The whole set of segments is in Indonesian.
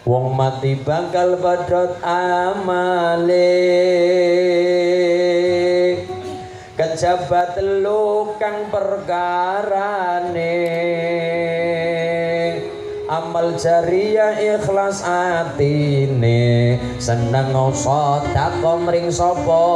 Wong mati bakal padhot amale kejabat telu kang perkarane amal jariyah ikhlas atine seneng sedekah mring sapa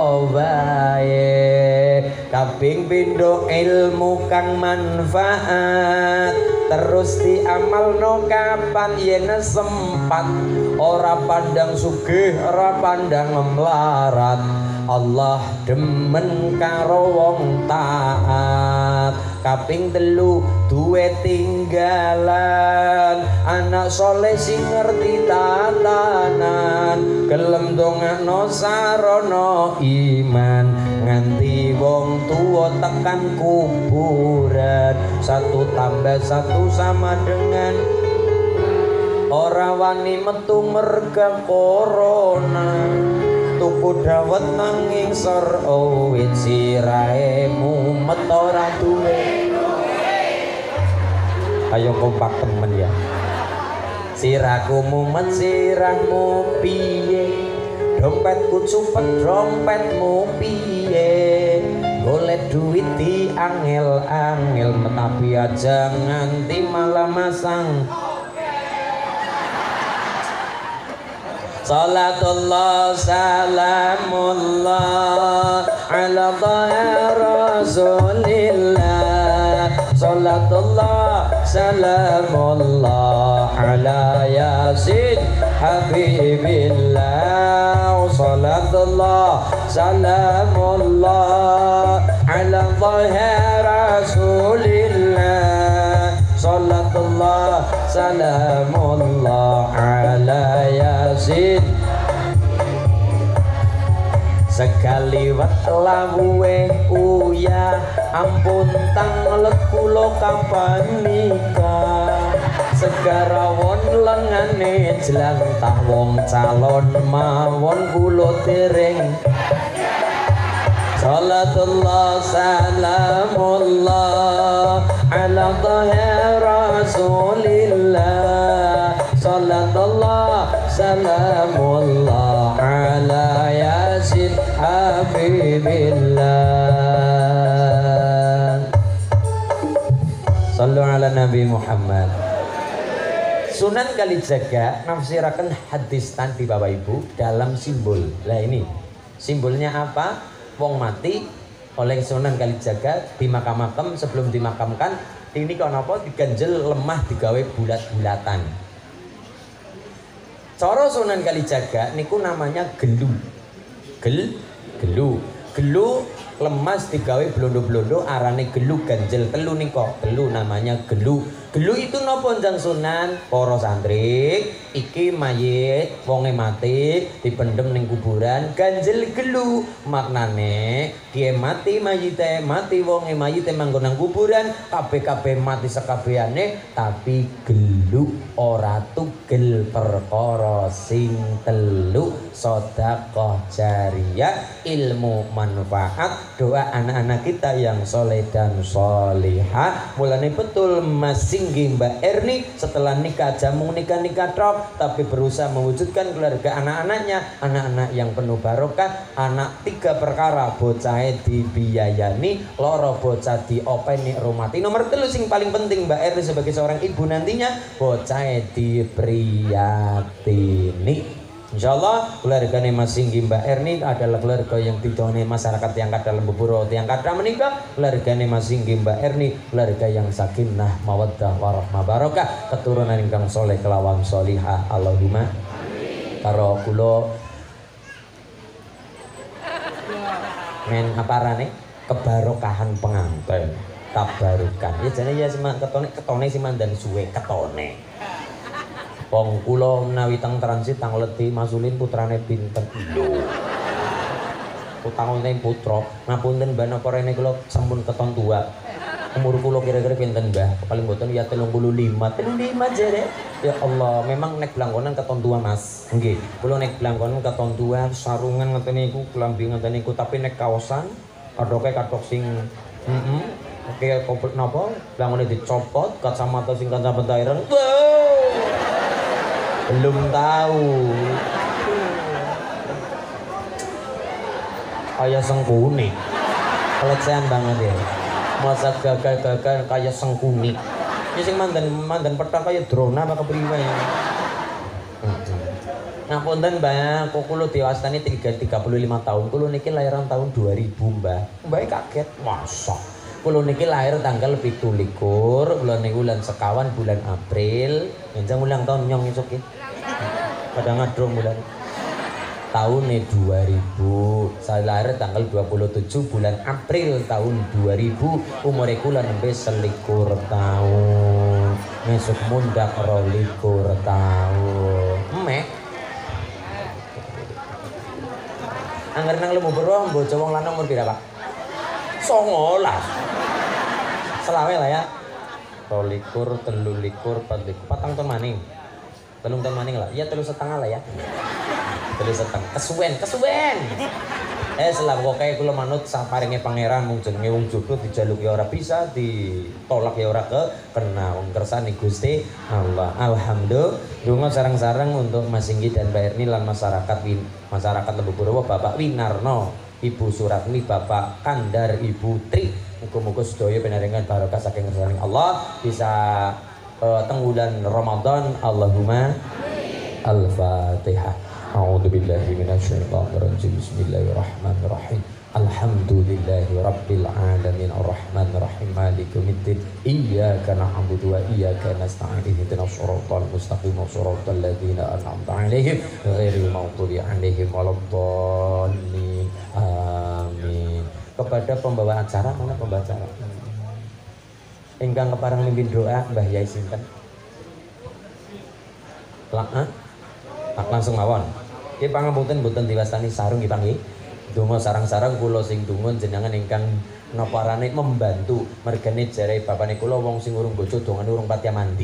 wae kaping pindho ilmu kang manfaat terus diamalno kapan yen sempat ora pandang sugih ora pandang melarat Allah demen karo wong taat kaping telu duwe tinggalan anak soleh sing ngerti tatanan gelem dongakno sarana iman nganti wong tuwa tekan kuburan 1 tambah 1 sama dengan ora wani metu merga corona tuku dawet nanging sor wit sirahe mumet ora duwe ayo kompak temen ya sirahku mumet sirahmu piye dompetku cupet dompetmu piye golek duit di angel-angel tapi aja nganti malah masang Salatullah salamullah ala dhaha rasulillah Salatullah salamullah ala yasin habibillah Salatullah salamullah ala dhaha rasulillah Salatullah salamullah ala yasin sekali wat lawuhe uya ampun tanglet kula kapan nikah segarawon lengane jelantah wong calon mawon kula dereng Salatullah salamullah ala dhaha rasulillah Salatullah salamullah ala yasin habibillah Sallu ala Nabi Muhammad Sunan Kalijaga nafsiraken hadis tadi Bapak Ibu dalam simbol. Lah ini simbolnya apa? Wong mati oleh Sunan Kalijaga dimakam-makam sebelum dimakamkan ini kok napa diganjel lemah digawe bulat-bulatan. Cara Sunan Kalijaga niku namanya gelu. Gelu lemas digawe blondo-blondo arane gelu ganjel telu nika. Telu namanya gelu. Gelu itu napa Njang Sunan? Para santri, iki mayit wonge mati dipendhem ning kuburan ganjel gelu. Maknane kiye mati mayite, mati wonge mayite manggon nang kuburan, kabeh-kabeh mati sakabehane tapi gelu ora tugel perkara sing telu sedekah jariyah, ilmu manfaat, doa anak-anak kita yang soleh dan solihah. Mulane betul masing Mbak Erni setelah nikah jamu nikah trok tapi berusaha mewujudkan keluarga anak-anaknya, anak-anak yang penuh barokah, anak 3 perkara bocah dibiayani, loro bocah diopeni rumati. Nomor 3 sing paling penting Mbak Erni sebagai seorang ibu nantinya bocah dipriyatini. Insyaallah keluargane Mas Singgi Mbak Erni adalah keluarga yang didone masyarakat yang dalam buburo yang kada menikah. Keluargane Mas Singgi Mbak Erni keluarga yang sakinah mawaddah warahmah barokah, keturunan ingkang soleh kelawan solihah. Allahumma amin. Karo kula men aparane kebarokahan pengantin tabarukan ya jane ya ketone simandan suwe ketone. Wong kula menawi teng transit tang ledi masulin putrane pinten lho. Utang ning putra, ngapunten Mbah napa rene kula sampun keton tua. Umur kula kira-kira pinten Mbah? Paling mboten ya 35. 35 jere. Ya Allah, memang nek blangkonan keton tua Mas. Nggih, kula nek blangkonan keton tua, sarungan ngeten niku, klambi ngeten niku, tapi nek kaosan kadoke katok sing oke komplit napa? Blangkone dicopot, kacamata sing kacamata ireng. Belum tahu. Kayak sengkunik. Pelecehan banget ya. Masa gagal-gagal kayak sengkunik. Ini sing mandan petang kayak drona apa kepriwe. Nah punten Mbah, kok kula diwastani 35 tahun. Kula niki lahiran tahun 2000, Mbah. Mbah kaget, masa. Kula niki lahir tanggal 17 bulan niku bulan sekawan bulan April. Njang ulang tahun nyong esuk iki. Padahal ngadrong bulan tahun 2000. Saya lahir tanggal 27 bulan April tahun 2000. Umur kula nembe 21 tahun. Mesuk mundak 22 tahun. Mek. Angger nang lemu beroh bojo wong lanang umur pira, Pak? 19. Selawe lah ya. 22, 23, 24, patang tahun maning. 3 tahun maning lah. Ya 3,5 lah ya. 3,5 kesuwen selam kok kayak kula manut saparinge pangeran mung jenenge wong jodoh dijaluki ora bisa ditolak ya ora kena wong kersane Gusti Allah. Alhamdulillah donga sareng-sareng untuk Mas Singgi dan Mbak Erni lan masyarakat Lembu Purwo, Bapak Winarno, Ibu Suratni, Bapak Kandar, Ibu Tri. Muga-muga sedaya pinaringan barokah saking ngersane Allah bisa tenggulan Ramadan. Allahumma Al-Fatihah. A'udzu billahi minasyaitonir rajim. Bismillahirrahmanirrahim. Alhamdulillahi rabbil alamin arrahmanir rahim maliki yaumiddin. Iyyaka na'budu wa iyyaka nasta'in. Ihdinas shiratal mustaqim shiratal ladzina an'amta 'alaihim ghairil maghdubi 'alaihim waladdallin. Amin. Kepada pembawa acara, mana pembawa acara? Ingkang kepareng mimpin doa Mbah Yai sinten? Langsung mawon. Nggih pangapunten mboten diwastani sarung nggih Pak nggih. Donga sarang-sarang kula sing donga jenengan ingkang naparane membantu mergane jare bapane kula wong sing urung bojo dongane urung pati mandi.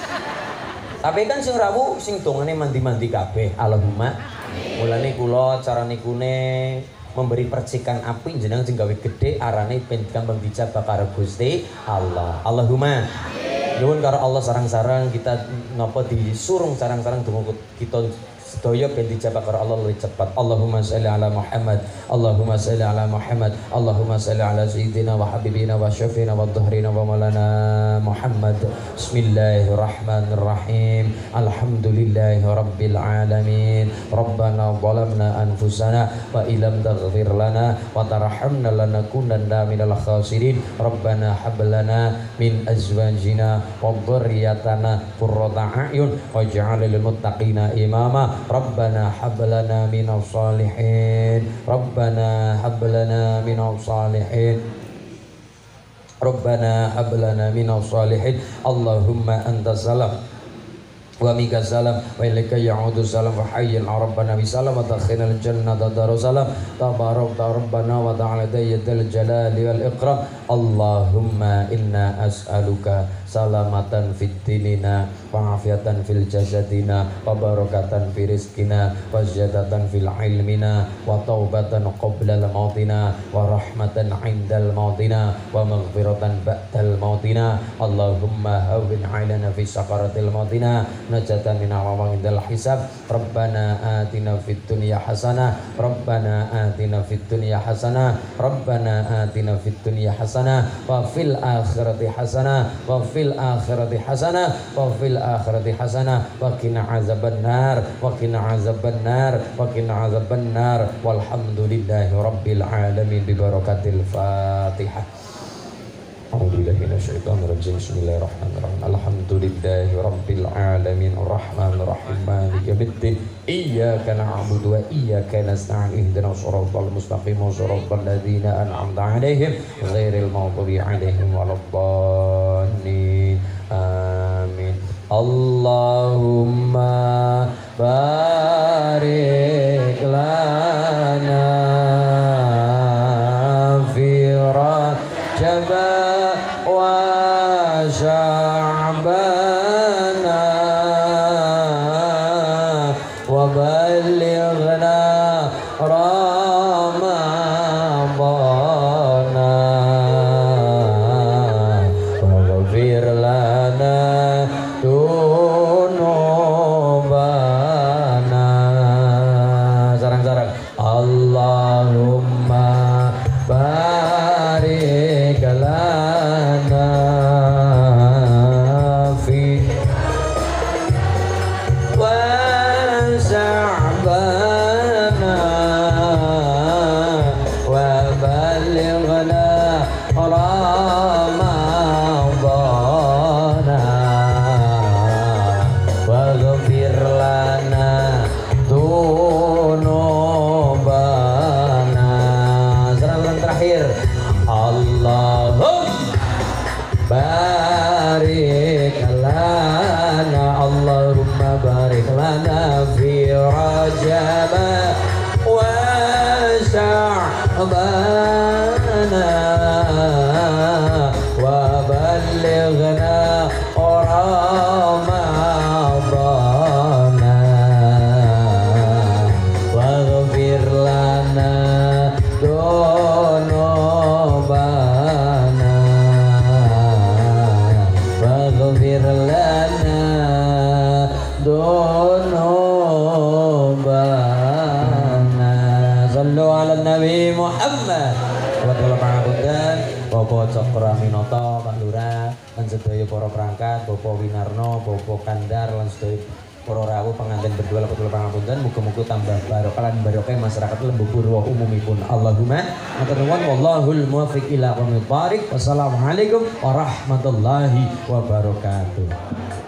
Tapi kan sing rawuh sing dongane mandi-mandi kabeh. Allahumma. Mulane kula cara nikune memberi percikan api jenengan sing gawe gedhe arane ben gampang dijabah karo Gusti Allah. Allahumma. Nuwun karo Allah sarang-sarang kita napa disurung sarang-sarang donga kita sedaya ben dijabah karo Allah luwih cepat. Allahumma sholli ala Muhammad. Allahumma sholli ala Muhammad. Allahumma sholli ala sayyidina wa habibina wa syafiina wa dhahrina wa maulana Muhammad. Bismillahirrahmanirrahim. Alhamdulillahi rabbil alamin. Rabbana zalamna anfusana wa illam taghfir lana wa tarhamna lanakunanna minal khasirin. Rabbana hab lana min azwajina wa dhurriyyatina qurrata a'yun waj'al lil muttaqina imama. Rabbana hab lana minas salihin. Rabbana hab lana minas salihin. Rabbana hab lana minas salihin. Allahumma antas salam wa minka salam wa ilaika ya'udu salam wa hayyin rabbana bi salam wa takhina al jannata darussalam tabarakta rabbana wa ta'ala dayyidal jalali wal ikram. Allahumma inna as'aluka salamatan fid dinina wa afiatan fil jasadina wa barakatan fi rizqina wa ziyadatan fil ilmina wa taubatan qabla al mautina wa rahmatan 'indal mautina wa maghfiratan ba'dal mautina. Allahumma hawwin 'alaina fi sakaratil mautina najatan min awamidal hisab. Rabbana atina fid dunya hasanah. Rabbana atina fid dunya hasanah. Rabbana atina fid dunya hasanah wa fil akhirati hasanah wa fil akhirati hasanah wa fil akhirati hasanah wa qina azabannar wa qina azabannar wa qina azabannar. Walhamdulillahi rabbil alamin bi barakatil Fatihah. A'udzubillahi minasyaitonir rajim. Bismillahirrahmanirrahim. Alhamdulillahi rabbil alamin arrahmanir rahim maliki yaumiddin. Iyyaka na'budu wa iyyaka nasta'in. Ihdinas shiratal mustaqim shiratal ladzina an'amta 'alaihim ghairil maghdubi 'alaihim waladdallin. Amin. Allahumma barik lana fi Rajab wa Sya'bana wa ballighna Ramadana waghfir lana dunubana في رجب وشعبان وبلغنا رمضان واغفر لنا ذنوبنا واغفر لنا ذنوبنا صلوا على النبي محمد. Kula pangapunten Bapak Cokroaminoto, Pak Lurah, lan sedaya para perangkat, Bapak Winarno, Bapak Kandar lan sedaya para rawuh pengantin berdua kula pangapunten muga-muga tambah barokah lan barokah masyarakat Lembu Purwo umumipun. Allahumma matur nuwun wallahul muwaffiq ila aqwamit thoriq. Wassalamualaikum warahmatullahi wabarakatuh.